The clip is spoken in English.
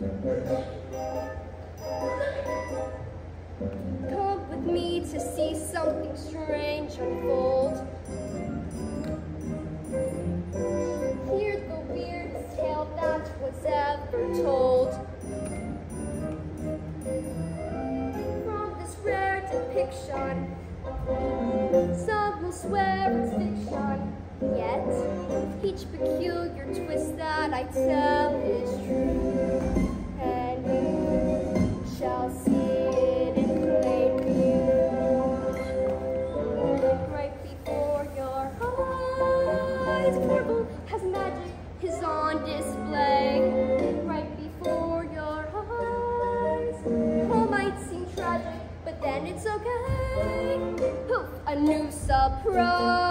Come with me to see something strange unfold. Hear the weirdest tale that was ever told. From this rare depiction, some will swear it's fiction, yet each peculiar twist that I tell is true. And you shall see it in plain view, right before your eyes. Marvel has magic is on display, right before your eyes. All might seem tragic, but then it's okay. Poof, a new surprise.